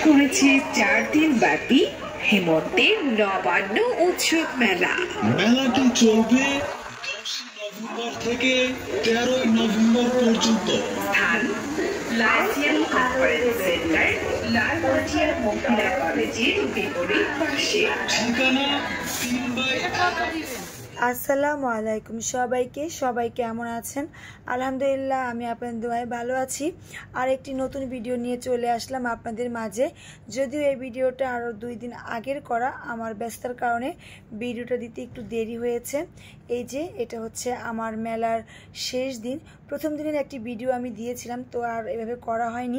করেছে 4 দিন ব্যাপী হেমন্তের নবান্ন উৎসব মেলা। মেলাটি চলবে 10 নভেম্বর থেকে 13 নভেম্বর পর্যন্ত। স্থান লাইসিয়ান কনফারেন্স সেন্টার, লালমাটিয়া মহিলা কলেজের বিপরীত পাশে। ঠিকানা 3/1। আসসালামু আলাইকুম সবাই কেমন আছেন? আলহামদুলিল্লাহ আমি আপনাদের দোয়ায় ভালো আছি। আর একটি নতুন ভিডিও নিয়ে চলে আসলাম আপনাদের মাঝে। যদিও এই ভিডিওটা আরও 2 দিন আগের করা, আমার ব্যস্ততার কারণে ভিডিওটা দিতে একটু দেরি হয়েছে। এই যে এটা হচ্ছে আমার মেলার শেষ দিন। প্রথম দিনের একটি ভিডিও আমি দিয়েছিলাম, তো আর এভাবে করা হয়নি।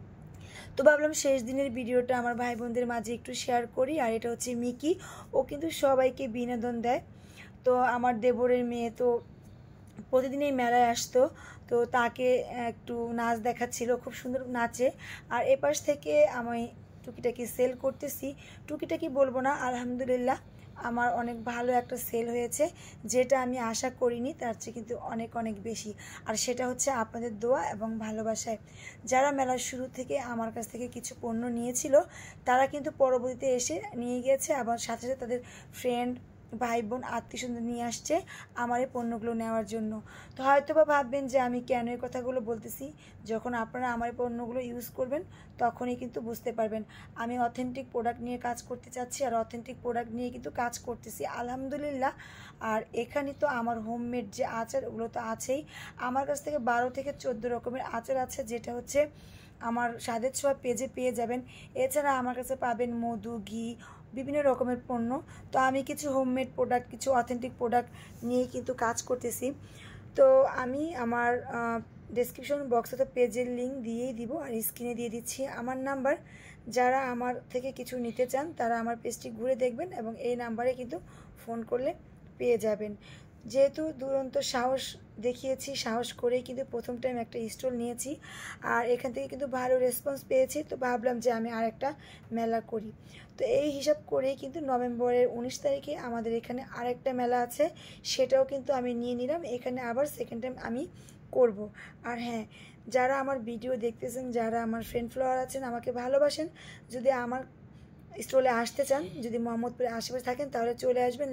তো ভাবলাম শেষ দিনের ভিডিওটা আমার ভাই বোনদের মাঝে একটু শেয়ার করি। আর এটা হচ্ছে মিকি, ও কিন্তু সবাইকে বিনোদন দেয়। তো আমার দেবরের মেয়ে তো প্রতিদিনই মেলায় আসতো, তো তাকে একটু নাচ দেখাচ্ছিল, খুব সুন্দর নাচে। আর এপাশ থেকে আমি টুকিটাকি সেল করতেছি। টুকিটাকি বলবো না, আলহামদুলিল্লাহ আমার অনেক ভালো একটা সেল হয়েছে, যেটা আমি আশা করিনি, তার চেয়ে কিন্তু অনেক অনেক বেশি। আর সেটা হচ্ছে আপনাদের দোয়া এবং ভালোবাসায়। যারা মেলার শুরু থেকে আমার কাছ থেকে কিছু পণ্য নিয়েছিল, তারা কিন্তু পরবর্তীতে এসে নিয়ে গিয়েছে, আবার সাথে সাথে তাদের ফ্রেন্ড, ভাই বোন, আত্মীয়স্বজন নিয়ে আসছে আমার এই পণ্যগুলো নেওয়ার জন্য। তো হয়তো বা ভাববেন যে আমি কেন এই কথাগুলো বলতেছি। যখন আপনারা আমার এই পণ্যগুলো ইউজ করবেন তখনই কিন্তু বুঝতে পারবেন আমি অথেন্টিক প্রোডাক্ট নিয়ে কাজ করতে চাচ্ছি, আর অথেন্টিক প্রোডাক্ট নিয়ে কিন্তু কাজ করতেছি আলহামদুলিল্লাহ। আর এখানে তো আমার হোমমেড যে আচার, ওগুলো তো আছেই। আমার কাছ থেকে 12 থেকে 14 রকমের আচার আছে, যেটা হচ্ছে আমার স্বাদের ছোঁয়া পেজে পেয়ে যাবেন। এছাড়া আমার কাছে পাবেন মধু, ঘি, বিভিন্ন রকমের পণ্য। তো আমি কিছু হোমমেড প্রোডাক্ট, কিছু অথেন্টিক প্রোডাক্ট নিয়ে কিন্তু কাজ করতেছি। তো আমি আমার ডেসক্রিপশন বক্সে তো পেজের লিঙ্ক দিয়েই দিব, আর স্ক্রিনে দিয়ে দিচ্ছি আমার নাম্বার। যারা আমার থেকে কিছু নিতে চান তারা আমার পেজটি ঘুরে দেখবেন এবং এই নাম্বারে কিন্তু ফোন করলে পেয়ে যাবেন। যেহেতু দুরন্ত সাহস দেখিয়েছি, সাহস করেই কিন্তু প্রথম টাইম একটা স্টল নিয়েছি, আর এখান থেকে কিন্তু ভালো রেসপন্স পেয়েছি। তো ভাবলাম যে আমি আর একটা মেলা করি। তো এই হিসাব করেই কিন্তু নভেম্বরের 19 তারিখে আমাদের এখানে আরেকটা মেলা আছে, সেটাও কিন্তু আমি নিয়ে নিলাম। এখানে আবার সেকেন্ড টাইম আমি করব। আর হ্যাঁ, যারা আমার ভিডিও দেখতেছেন, যারা আমার ফ্রেন্ড ফলোয়ার আছেন, আমাকে ভালোবাসেন, যদি আমার স্টলে আসতে চান, যদি মোহাম্মদপুরে আশেপাশে থাকেন, তাহলে চলে আসবেন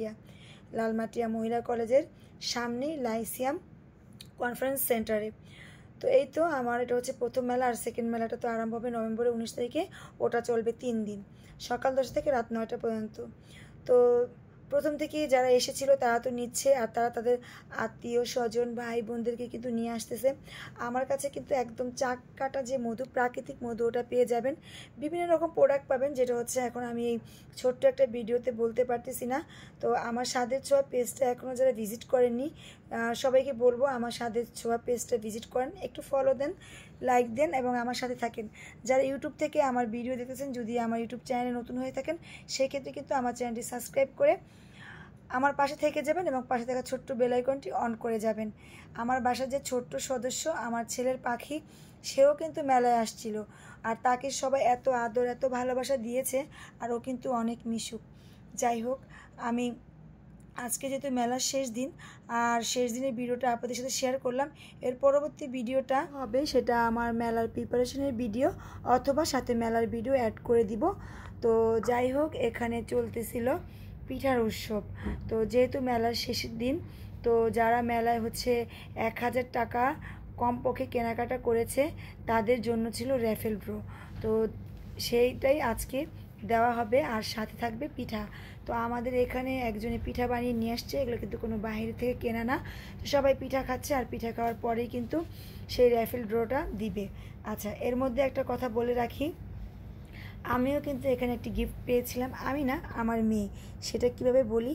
লালমাটিয়া মহিলা কলেজের সামনেই লাইসিয়াম কনফারেন্স সেন্টারে। তো এই তো আমার এটা হচ্ছে প্রথম মেলা। আর সেকেন্ড মেলাটা তো আরম্ভ হবে নভেম্বরের 19 তারিখে। ওটা চলবে 3 দিন, সকাল 10 থেকে রাত 9টা পর্যন্ত। তো প্রথম থেকেই যারা এসেছিল তারা তো নিচ্ছে, আর তারা তাদের আত্মীয় স্বজন, ভাই বোনদেরকে কিন্তু নিয়ে আসতেছে। আমার কাছে কিন্তু একদম চাক কাটা যে মধু, প্রাকৃতিক মধু, ওটা পেয়ে যাবেন। বিভিন্ন রকম প্রোডাক্ট পাবেন, যেটা হচ্ছে এখন আমি এই ছোট্ট একটা ভিডিওতে বলতে পারতেছি না। তো আমার স্বাদের ছোঁয়া পেজটা এখনও যারা ভিজিট করেননি, সবাইকে বলবো আমার স্বাদের ছোঁয়া পেজটা ভিজিট করেন, একটু ফলো দেন, লাইক দেন এবং আমার সাথে থাকেন। যারা ইউটিউব থেকে আমার ভিডিও দেখতেছেন, যদি আমার ইউটিউব চ্যানেলে নতুন হয়ে থাকেন, সেক্ষেত্রে কিন্তু আমার চ্যানেলটি সাবস্ক্রাইব করে আমার পাশে থেকে যাবেন এবং পাশে থাকা ছোট্ট বেল আইকনটি অন করে যাবেন। আমার বাসার যে ছোট্ট সদস্য, আমার ছেলের পাখি, সেও কিন্তু মেলায় আসছিল, আর তাকে সবাই এত আদর, এত ভালোবাসা দিয়েছে, আর ও কিন্তু অনেক মিশুক। যাই হোক, আমি আজকে যেহেতু মেলার শেষ দিন, আর শেষ দিনের ভিডিওটা আপনাদের সাথে শেয়ার করলাম। এর পরবর্তী ভিডিওটা হবে, সেটা আমার মেলার প্রিপারেশনের ভিডিও, অথবা সাথে মেলার ভিডিও অ্যাড করে দিব। তো যাই হোক, এখানে চলতেছিল পিঠার উৎসব। তো যেহেতু মেলার শেষের দিন, তো যারা মেলায় হচ্ছে 1000 টাকা কমপক্ষে কেনাকাটা করেছে, তাদের জন্য ছিল র্যাফেল ড্র। তো সেইটাই আজকে দেওয়া হবে, আর সাথে থাকবে পিঠা। তো আমাদের এখানে একজনে পিঠা বানিয়ে নিয়ে আসছে, এগুলো কিন্তু কোনো বাইরে থেকে কেনা না। তো সবাই পিঠা খাচ্ছে, আর পিঠা খাওয়ার পরেই কিন্তু সেই র্যাফেল ড্রটা দিবে। আচ্ছা, এর মধ্যে একটা কথা বলে রাখি, আমিও কিন্তু এখানে একটি গিফট পেয়েছিলাম। আমি না, আমার মেয়ে। সেটা কিভাবে বলি,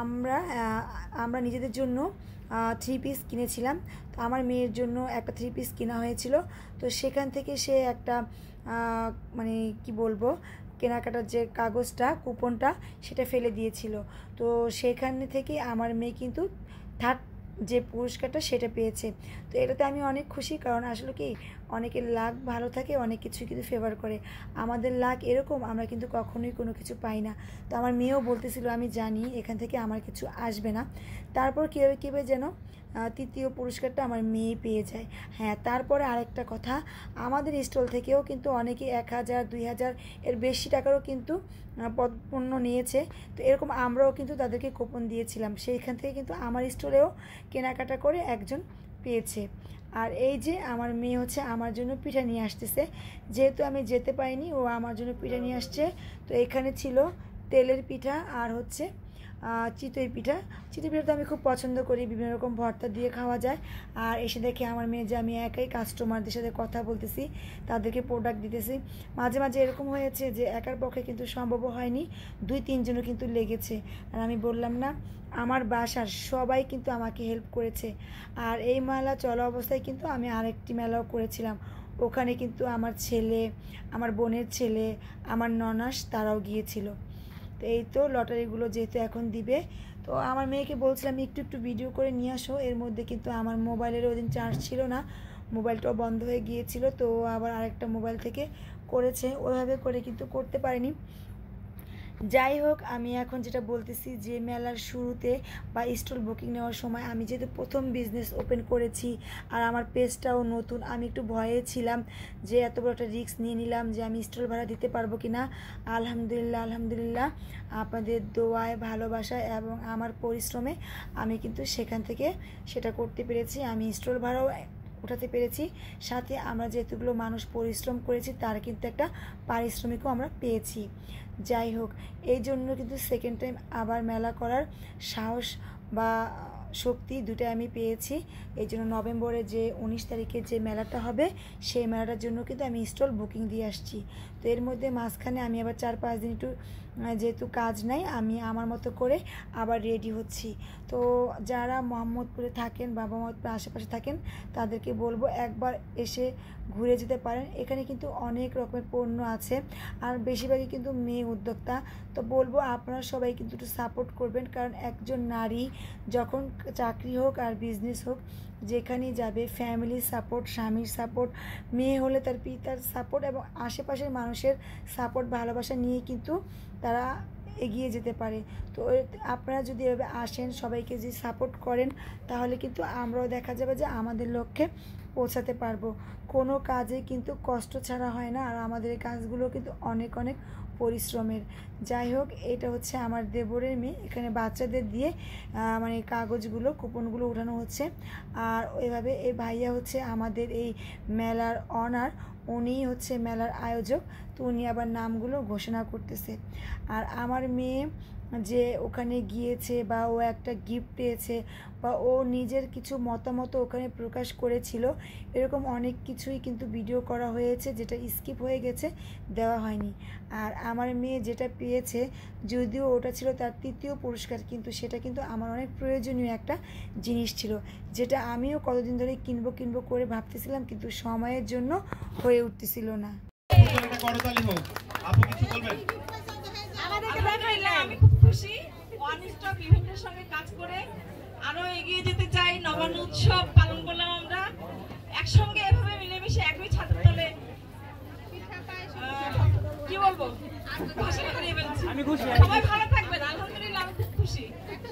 আমরা নিজেদের জন্য 3 পিস কিনেছিলাম। তো আমার মেয়ের জন্য একটা 3 পিস কেনা হয়েছিল। তো সেখান থেকে সে একটা মানে কি বলবো, কেনাকাটার যে কাগজটা, কুপনটা, সেটা ফেলে দিয়েছিল। তো সেখানে থেকে আমার মেয়ে কিন্তু থার্ড যে পুরস্কারটা সেটা পেয়েছে। তো এটাতে আমি অনেক খুশি, কারণ আসলে কি অনেকের লাক ভালো থাকে, অনেক কিছুই কিন্তু ফেভার করে। আমাদের লাক এরকম, আমরা কিন্তু কখনোই কোনো কিছু পাই না। তো আমার মেয়েও বলতেছিল আমি জানি এখান থেকে আমার কিছু আসবে না, তারপর কীভাবে যেন তৃতীয় পুরস্কারটা আমার মেয়ে পেয়ে যায়। হ্যাঁ, তারপরে আরেকটা কথা, আমাদের স্টল থেকেও কিন্তু অনেকে 1000 2000 এর বেশি টাকারও কিন্তু পণ্য নিয়েছে। তো এরকম আমরাও কিন্তু তাদেরকে কুপন দিয়েছিলাম, সেইখান থেকে কিন্তু আমার স্টলেও কেনাকাটা করে একজন পেয়েছে। আর এই যে আমার মেয়ে হচ্ছে আমার জন্য পিঠা নিয়ে আসতেছে, যেহেতু আমি যেতে পারিনি, ও আমার জন্য পিঠা নিয়ে আসছে। তো এখানে ছিল তেলের পিঠা আর হচ্ছে চিতই পিঠা তো আমি খুব পছন্দ করি, বিভিন্ন রকম ভর্তা দিয়ে খাওয়া যায়। আর এসে দেখে আমার মেয়ে যে আমি একাই কাস্টমারদের সাথে কথা বলতেছি, তাদেরকে প্রোডাক্ট দিতেছি। মাঝে মাঝে এরকম হয়েছে যে একার পক্ষে কিন্তু সম্ভব হয়নি, 2-3 জনও কিন্তু লেগেছে। আর আমি বললাম না, আমার বাসার সবাই কিন্তু আমাকে হেল্প করেছে। আর এই মেলা চলা অবস্থায় কিন্তু আমি আরেকটি মেলাও করেছিলাম, ওখানে কিন্তু আমার ছেলে, আমার বোনের ছেলে, আমার ননাস তারাও গিয়েছিল। তো এই তো লটারিগুলো যেহেতু এখন দিবে, তো আমার মেয়েকে বলছিলাম একটু ভিডিও করে নিয়ে আসো। এর মধ্যে কিন্তু আমার মোবাইলের ওই দিন চার্জ ছিল না, মোবাইলটাও বন্ধ হয়ে গিয়েছিল। তো আবার আরেকটা মোবাইল থেকে করেছে, ওইভাবে করে কিন্তু করতে পারিনি। যাই হোক, আমি এখন যেটা বলতেছি যে মেলার শুরুতে বা স্টল বুকিং নেওয়ার সময় আমি যেহেতু প্রথম বিজনেস ওপেন করেছি আর আমার পেজটাও নতুন, আমি একটু ভয়ে ছিলাম যে এত বড় একটা রিস্ক নিয়ে নিলাম যে আমি স্টল ভাড়া দিতে পারবো কি না। আলহামদুলিল্লাহ আপনাদের দোয়ায়, ভালোবাসায় এবং আমার পরিশ্রমে আমি কিন্তু সেখান থেকে সেটা করতে পেরেছি। আমি স্টল ভাড়াও উঠাতে পেরেছি, সাথে আমরা যেহেতুগুলো মানুষ পরিশ্রম করেছি তার কিন্তু একটা পারিশ্রমিকও আমরা পেয়েছি। যাই হোক, এই জন্য কিন্তু সেকেন্ড টাইম আবার মেলা করার সাহস বা শক্তি দুটাই আমি পেয়েছি। এই জন্য নভেম্বরে যে 19 তারিখে যে মেলাটা হবে, সেই মেলাটার জন্য কিন্তু আমি স্টল বুকিং দিয়ে আসছি। তো এর মধ্যে মাঝখানে আমি আবার 4-5 দিন একটু যেহেতু কাজ নাই, আমি আমার মতো করে আবার রেডি হচ্ছি। তো যারা মোহাম্মদপুরে থাকেন বা মোহাম্মদপুরের আশেপাশে থাকেন তাদেরকে বলবো একবার এসে ঘুরে যেতে পারেন। এখানে কিন্তু অনেক রকমের পণ্য আছে, আর বেশিরভাগই কিন্তু মেয়ে উদ্যোক্তা। তো বলবো আপনারা সবাই কিন্তু একটু সাপোর্ট করবেন, কারণ একজন নারী যখন চাকরি হোক আর বিজনেস হোক, যেখানেই যাবে ফ্যামিলির সাপোর্ট, স্বামীর সাপোর্ট, মেয়ে হলে তার পিতার সাপোর্ট এবং আশেপাশের মানুষের সাপোর্ট, ভালোবাসা নিয়ে কিন্তু তারা এগিয়ে যেতে পারে। তো আপনারা যদি এভাবে আসেন, সবাইকে যদি সাপোর্ট করেন, তাহলে কিন্তু আমরাও দেখা যাবে যে আমাদের লক্ষ্যে পৌঁছাতে পারবো। কোনো কাজে কিন্তু কষ্ট ছাড়া হয় না, আর আমাদের এই কাজগুলো কিন্তু অনেক পরিশ্রমের। যাই হোক, এটা হচ্ছে আমার দেবরের মেয়ে, এখানে বাচ্চাদের দিয়ে মানে কাগজগুলো, কুপনগুলো উঠানো হচ্ছে। আর ওইভাবে এই ভাইয়া হচ্ছে আমাদের এই মেলার অনার, উনিই হচ্ছে মেলার আয়োজক। তো উনি আবার নামগুলো ঘোষণা করতেছে। আর আমার মেয়ে যে ওখানে গিয়েছে বা ও একটা গিফট পেয়েছে বা ও নিজের কিছু মতামত ওখানে প্রকাশ করেছিল, এরকম অনেক কিছুই কিন্তু ভিডিও করা হয়েছে, যেটা স্কিপ হয়ে গেছে, দেওয়া হয়নি। আর আমার মেয়ে যেটা পেয়েছে, যদিও ওটা ছিল তার তৃতীয় পুরস্কার, কিন্তু সেটা কিন্তু আমার অনেক প্রয়োজনীয় একটা জিনিস ছিল, যেটা আমিও কতদিন ধরে কিনবো করে ভাবতেছিলাম, কিন্তু সময়ের জন্য হয়ে উঠতেছিল না। আমাদেরকে দেখাইলে আমি খুব খুশি। ওয়ান স্টপ ইভেন্টের সঙ্গে কাজ করে আরো এগিয়ে যেতে চাই। নবান্ন উৎসব পালন করলাম আমরা একসঙ্গে, এভাবে মিলেমিশে একই ছাদের তলে। কি বলবো, আমি খুশি, সবাই ভালো থাকবেন। আলহামদুলিল্লাহ আমি খুব খুশি।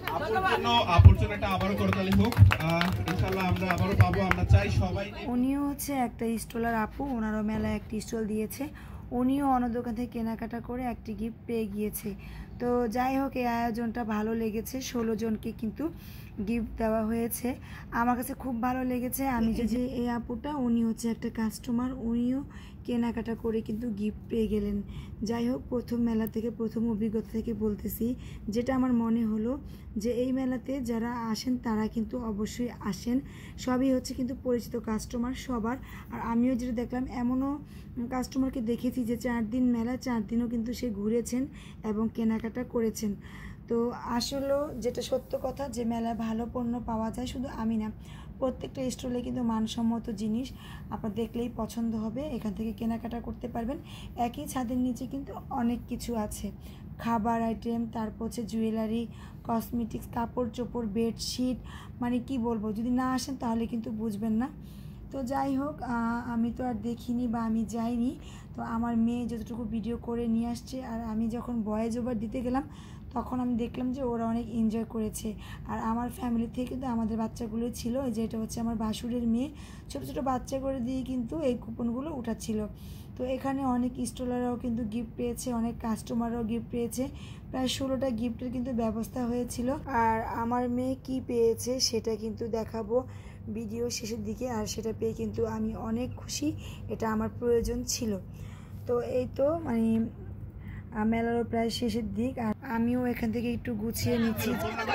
উনিও হচ্ছে একটা স্টলার আপু, ওনারও মেলায় একটি স্টল দিয়েছে, উনিও অন্য দোকান থেকে কেনাকাটা করে একটি গিফট পেয়ে গিয়েছে। তো যাই হোক, এই আয়োজনটা ভালো লেগেছে, 16 জনকে কিন্তু গিফট দেওয়া হয়েছে, আমার কাছে খুব ভালো লেগেছে। আমি যে এই আপুটা, উনি হচ্ছে একটা কাস্টমার, উনিও কেনাকাটা করে কিন্তু গিফট পেয়ে গেলেন। যাই হোক, প্রথম মেলা থেকে, প্রথম অভিজ্ঞতা থেকে বলতেছি, যেটা আমার মনে হলো যে এই মেলাতে যারা আসেন তারা কিন্তু অবশ্যই আসেন, সবই হচ্ছে কিন্তু পরিচিত কাস্টমার সবার। আর আমিও যেটা দেখলাম, এমনও কাস্টমারকে দেখেছি যে 4 দিন মেলা, 4 দিনও কিন্তু সে ঘুরেছেন এবং কেনাকাটা করেছেন। তো আসলেও যেটা সত্য কথা যে মেলায় ভালো পণ্য পাওয়া যায়, শুধু আমি না, প্রত্যেকটা স্টলে কিন্তু মানসম্মত জিনিস আপনার দেখলেই পছন্দ হবে, এখান থেকে কেনাকাটা করতে পারবেন। একই ছাদের নিচে কিন্তু অনেক কিছু আছে, খাবার আইটেম, তারপর হচ্ছে জুয়েলারি, কসমেটিক্স, কাপড় চোপড়, বেডশিট, মানে কি বলবো, যদি না আসেন তাহলে কিন্তু বুঝবেন না। তো যাই হোক, আমি তো আর দেখিনি বা আমি যাইনি। তো আমার মেয়ে যতটুকু ভিডিও করে নিয়ে আসছে, আর আমি যখন ভয়েস ওভার দিতে গেলাম তখন আমি দেখলাম যে ওরা অনেক এনজয় করেছে। আর আমার ফ্যামিলি থেকে কিন্তু আমাদের বাচ্চাগুলোই ছিল, যে এটা হচ্ছে আমার ভাসুরের মেয়ে, ছোটো ছোটো বাচ্চা করে দিয়ে কিন্তু এই কুপনগুলো উঠাচ্ছিল। তো এখানে অনেক স্টলাররাও কিন্তু গিফট পেয়েছে, অনেক কাস্টমাররাও গিফট পেয়েছে, প্রায় 16টা গিফটের কিন্তু ব্যবস্থা হয়েছিল। আর আমার মেয়ে কি পেয়েছে সেটা কিন্তু দেখাবো ভিডিও শেষের দিকে, আর সেটা পেয়ে কিন্তু আমি অনেক খুশি, এটা আমার প্রয়োজন ছিল। তো এই তো মানে মেলারও প্রায় শেষের দিক, আর আমিও এখান থেকে একটু গুছিয়ে নিচ্ছি।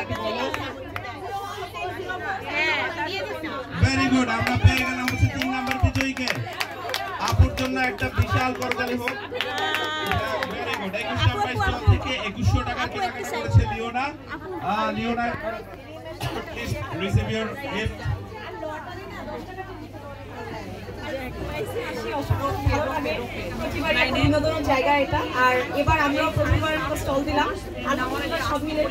ভেরি গুড, আমরা পেয়ে গেলাম হচ্ছে 3 নাম্বার বিজয়ীকে। আপুর জন্য একটা বিশাল করতালি হোক। ভেরি গুড, 21 নাম্বার স্টল থেকে 2100 টাকা কেনাকাটা করেছে Leona. Leona, please receive your gift. বিনোদন জায়গা এটা, আর এবার আমরা প্রথমবার স্টল দিলাম, আলহামদুলিল্লাহ সব মিলে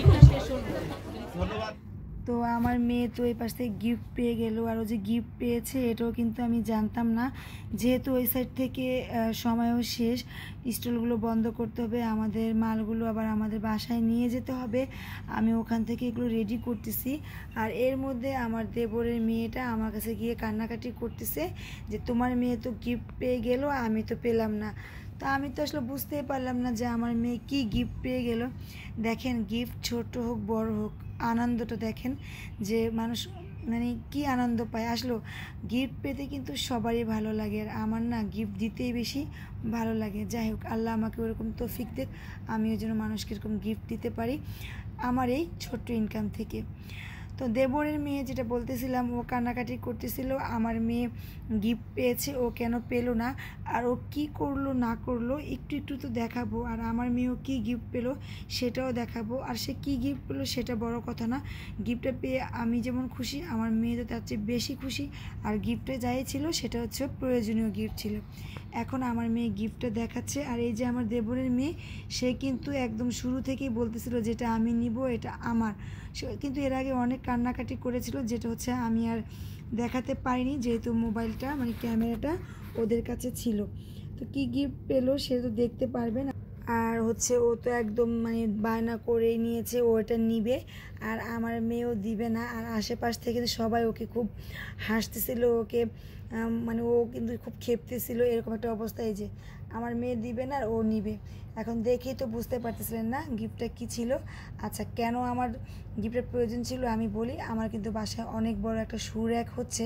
ধন্যবাদ। তো আমার মেয়ে তো এই পাশ থেকে গিফট পেয়ে গেল, আর ও যে গিফট পেয়েছে এটাও কিন্তু আমি জানতাম না, যেহেতু ওই সাইড থেকে সময়ও শেষ, স্টলগুলো বন্ধ করতে হবে, আমাদের মালগুলো আবার আমাদের বাসায় নিয়ে যেতে হবে। আমি ওখান থেকে এগুলো রেডি করতেছি, আর এর মধ্যে আমার দেবরের মেয়েটা আমার কাছে গিয়ে কান্নাকাটি করতেছে যে তোমার মেয়ে তো গিফট পেয়ে গেল, আমি তো পেলাম না। তো আমি তো আসলে বুঝতেই পারলাম না যে আমার মেয়ে কী গিফট পেয়ে গেল। দেখেন, গিফট ছোট হোক বড় হোক, আনন্দটা দেখেন যে মানুষ মানে কি আনন্দ পায়। আসলে গিফট পেতে কিন্তু সবারই ভালো লাগে, আর আমার না গিফট দিতেই বেশি ভালো লাগে। যাই হোক, আল্লাহ আমাকে ওরকম তৌফিক দেখ, আমিও যেন মানুষকে এরকম গিফট দিতে পারি আমার এই ছোট্ট ইনকাম থেকে। তো দেবরের মেয়ে যেটা বলতেছিলাম, ও কান্নাকাটি করতেছিল আমার মেয়ে গিফট পেয়েছে, ও কেন পেলো না, আর ও কী করলো না করলো একটু একটু তো দেখাবো, আর আমার মেয়েও কী গিফট পেলো সেটাও দেখাবো। আর সে কী গিফট পেলো সেটা বড় কথা না, গিফটটা পেয়ে আমি যেমন খুশি আমার মেয়ে তো তার চেয়ে বেশি খুশি। আর গিফটে যাই ছিল সেটা হচ্ছে প্রয়োজনীয় গিফট ছিল। এখন আমার মেয়ে গিফটটা দেখাচ্ছে, আর এই যে আমার দেবরের মেয়ে, সে কিন্তু একদম শুরু থেকেই বলতেছিল যেটা আমি নিব, এটা আমার। সে কিন্তু এর আগে অনেক কান্নাকাটি করেছিল, যেটা হচ্ছে আমি আর দেখাতে পারিনি, যেহেতু মোবাইলটা মানে ক্যামেরাটা ওদের কাছে ছিল। তো কী গিফট পেলো সে তো দেখতে পারবেন। আর হচ্ছে ও তো একদম মানে বায়না করেই নিয়েছে, ও এটা নিবে, আর আমার মেয়েও দিবে না। আর আশেপাশ থেকে সবাই ওকে খুব হাসতেছিল, ওকে মানে ও কিন্তু খুব খেপতেছিল, এরকম একটা অবস্থা। এই যে আমার মেয়ে দিবে না আর ও নিবে। এখন দেখেই তো বুঝতে পারতেছিলেন না গিফটটা কী ছিল। আচ্ছা, কেন আমার গিফটের প্রয়োজন ছিল আমি বলি। আমার কিন্তু বাসায় অনেক বড় একটা শু র্যাক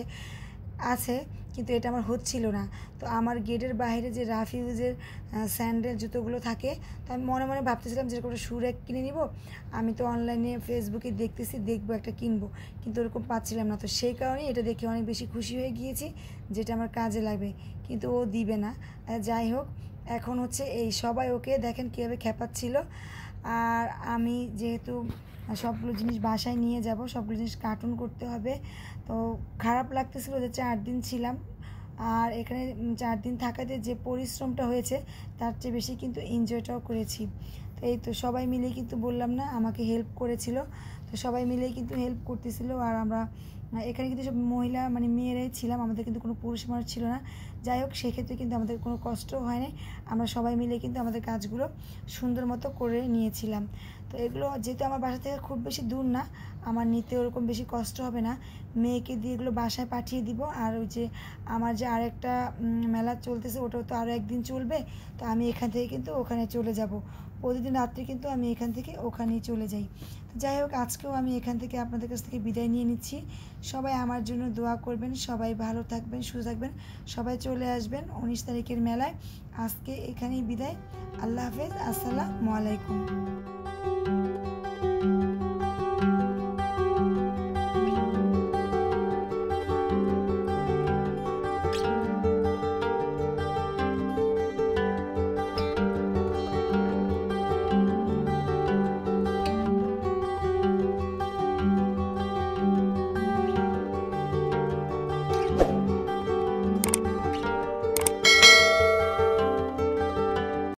আছে, কিন্তু এটা আমার হচ্ছিল না। তো আমার গেটের বাইরে যে রাফিউজের স্যান্ডেল জুতোগুলো থাকে, তো আমি মনে মনে ভাবতেছিলাম যেরকম একটা শু র্যাক কিনে নিব। আমি তো অনলাইনে ফেসবুকে দেখবো একটা কিনবো, কিন্তু ওরকম পাচ্ছিলাম না। তো সেই কারণেই এটা দেখে অনেক বেশি খুশি হয়ে গিয়েছি, যেটা আমার কাজে লাগবে, কিন্তু ও দিবে না। যাই হোক, এখন হচ্ছে এই সবাই ওকে দেখেন কীভাবে খেপাচ্ছিল। আর আমি যেহেতু সবগুলো জিনিস বাসায় নিয়ে যাব, সবগুলো জিনিস কার্টুন করতে হবে, তো খারাপ লাগতেছিল যে 4 দিন ছিলাম, আর এখানে 4 দিন থাকাতে যে পরিশ্রমটা হয়েছে তার চেয়ে বেশি কিন্তু এনজয়টাও করেছি। তো এই তো সবাই মিলেই কিন্তু বললাম না আমাকে হেল্প করেছিল, তো সবাই মিলেই কিন্তু হেল্প করতেছিল। আর আমরা এখানে কিন্তু সব মহিলা মানে মেয়েরাই ছিলাম, আমাদের কিন্তু কোনো পুরুষ মানুষ ছিল না। যাই হোক, সেক্ষেত্রে কিন্তু আমাদের কোনো কষ্টও হয়নি, আমরা সবাই মিলে কিন্তু আমাদের কাজগুলো সুন্দর মতো করে নিয়েছিলাম। তো এগুলো যেহেতু আমার বাসা থেকে খুব বেশি দূর না, আমার নিতে ওরকম বেশি কষ্ট হবে না, মেয়েকে দিয়ে এগুলো বাসায় পাঠিয়ে দিব। আর ওই যে আমার যে আরেকটা মেলা চলতেছে, ওটাও তো আরও একদিন চলবে, তো আমি এখান থেকে কিন্তু ওখানে চলে যাব। প্রতিদিন রাত্রে কিন্তু আমি এখান থেকে ওখানেই চলে যাই। তো যাই হোক, আজকেও আমি এখান থেকে আপনাদের কাছ থেকে বিদায় নিয়ে নিচ্ছি। সবাই আমার জন্য দোয়া করবেন, সবাই ভালো থাকবেন, সুস্থ থাকবেন, সবাই চলে আসবেন 19 তারিখের মেলায়। আজকে এখানেই বিদায়, আল্লাহ হাফেজ, আসসালামু আলাইকুম।